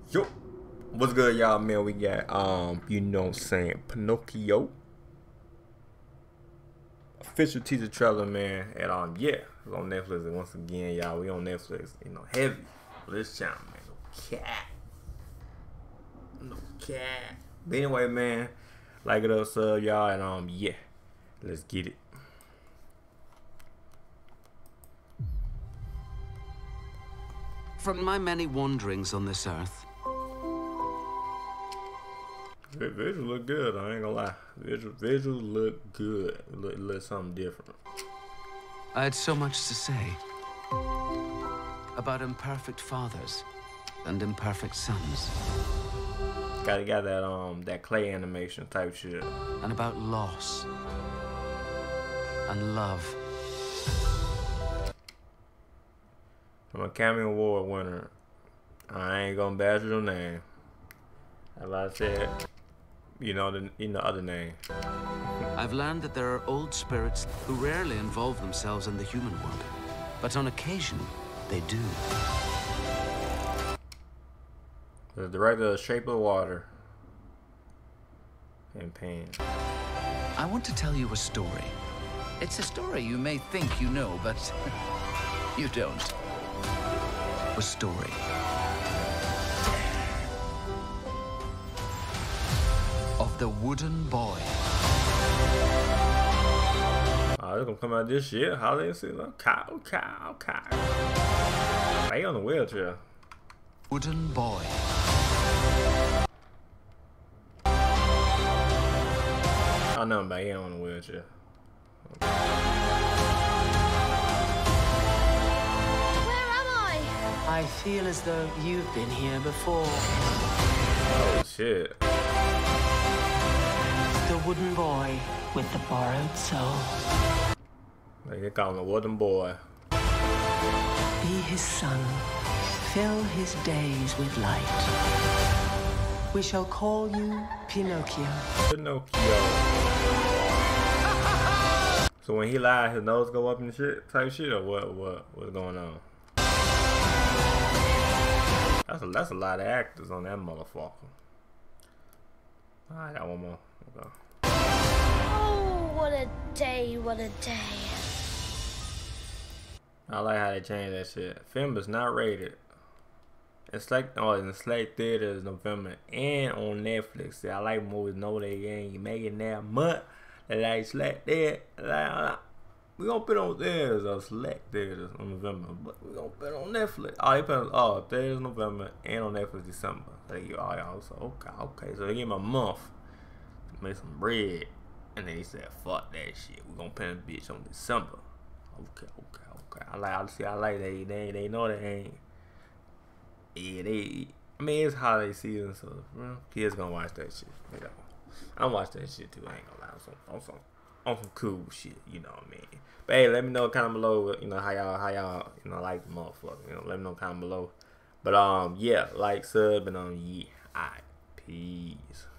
Yo, what's good, y'all, man? We got you know what I'm saying, Pinocchio official teaser trailer, man. And yeah, it's on Netflix. And once again, y'all, we on Netflix, heavy for this channel, man. No cat. But anyway, man, like it up, sub, y'all, and yeah, let's get it. From my many wanderings on this earth, Visual look good, I ain't gonna lie. Visual look good. Look something different. I had so much to say about imperfect fathers and imperfect sons. Got that clay animation type shit. And about loss and love. I'm a Academy Award winner. I ain't gonna bash your name. As I said, the other name. I've learned that there are old spirits who rarely involve themselves in the human world, but on occasion, they do. The director of Shape of Water and Pain. I want to tell you a story. It's a story you may think you know, but you don't. A story of the wooden boy. Oh, it's gonna come out this year. Holiday season. Okay. He on the wheelchair. Wooden boy. I know about him on the wheelchair. I feel as though you've been here before. Oh shit. The wooden boy with the borrowed soul. They call him the wooden boy. Be his son. Fill his days with light. We shall call you Pinocchio. So when he lied, his nose go up and shit, type shit, or what's going on? That's a lot of actors on that motherfucker. I got one more. Okay. Oh, what a day, what a day. I like how they changed that shit. Film is not rated. It's like in select theaters November and on Netflix. See, I like movies know they ain't making that much. They like select there. We gonna put on theaters or select theaters on November, but we gonna put on Netflix. Oh, they put on theaters November and on Netflix December. So okay. So they give me a month to make some bread, and they said fuck that shit. We gonna put a bitch on December. Okay. I like they know they ain't. Yeah, I mean, it's holiday season, so kids gonna watch that shit. I'm watching that shit too. I ain't gonna lie. On some cool shit, you know what I mean. But hey, let me know comment below, how y'all, like the motherfucker. Let me know comment below. But yeah, like, sub, and yeah, alright, peace.